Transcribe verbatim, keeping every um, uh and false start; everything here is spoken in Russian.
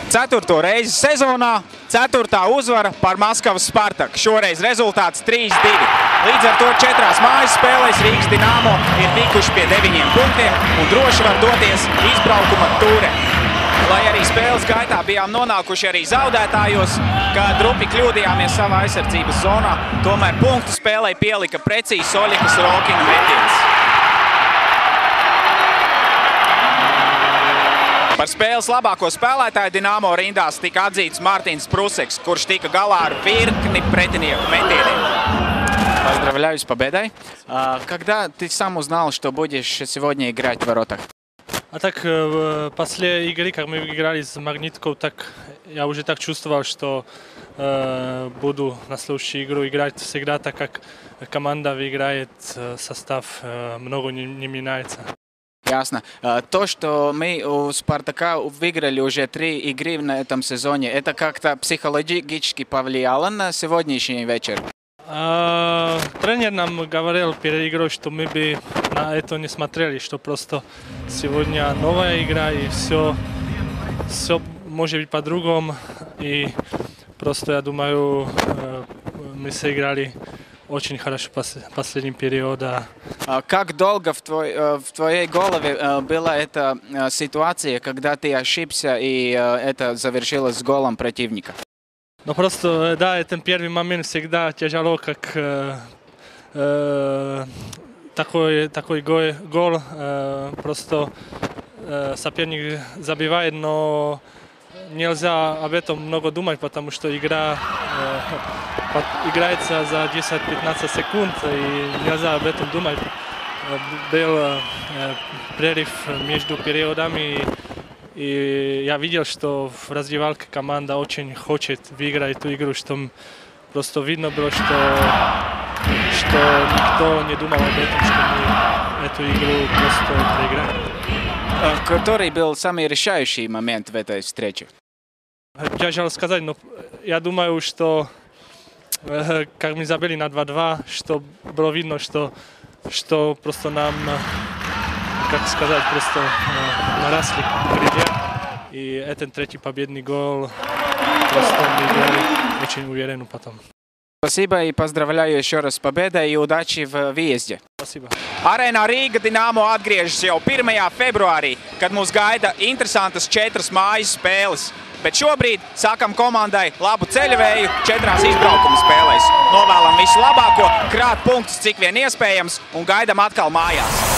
Ceturto reizi sezonā, ceturtā uzvara par Maskavas Spartaku. Šoreiz rezultāts trīs divi. Līdz ar to četrās mājas spēlēs Rīgas Dinamo ir tikuši pie deviņiem punktiem un droši var doties izbraukuma tūre. Lai arī spēles gaitā bijām nonākuši arī zaudētājos, kad rupi kļūdījāmies savā aizsardzības zonā, tomēr punktu spēlei pielika precīzi Soļikas Rokina metiens. Par spēles labāko spēlētāju Dinamo rindās tika atzīts Mārtiņš Pruseks, kurš tika galā ar virkni pretinieku metieniem. Поздравляю с победой. Когда ты сам узнал, что будешь сегодня играть в воротах? А так, после игры, как мы играли с Магниткой, так я уже так чувствовал, что э, буду на следующую игру играть всегда, так как команда играет, состав э, много не, не меняется. Ясно. То, что мы у Спартака выиграли уже три игры на этом сезоне, это как-то психологически повлияло на сегодняшний вечер? А, тренер нам говорил перед игрой, что мы бы на это не смотрели, что просто сегодня новая игра и все, все может быть по-другому. И просто, я думаю, мы сыграли очень хорошо последний период. Как долго в, твой, в твоей голове была эта ситуация, когда ты ошибся и это завершилось голом противника? Ну просто, да, этот первый момент всегда тяжело, как э, э, такой, такой гол, гол э, просто э, соперник забивает, но нельзя об этом много думать, потому что игра э, играется за десять-пятнадцать секунд, и нельзя об этом думать. Был э, перерыв между периодами, и я видел, что в раздевалке команда очень хочет выиграть эту игру, что просто видно было, что, что никто не думал об этом, что мы эту игру просто проиграем. Который был самый решающий момент в этой встрече? Тяжело сказать, но я думаю, что как мы забили на два-два, что было видно, что, что просто нам, как сказать, просто наросли впереди. И этот третий победный гол просто мы играли очень уверенно потом. Спасибо и поздравляю еще раз с победой и удачи в выезде. Спасибо. Arēnā Rīga Dinamo atgriežas jau pirmajā februārī, kad mūs gaida interesantas četras mājas spēles. Bet šobrīd sākam komandai labu ceļavēju četrās izbraukuma spēlēs. Novēlam visu labāko, krāt punktus cik vien iespējams un gaidam atkal mājās.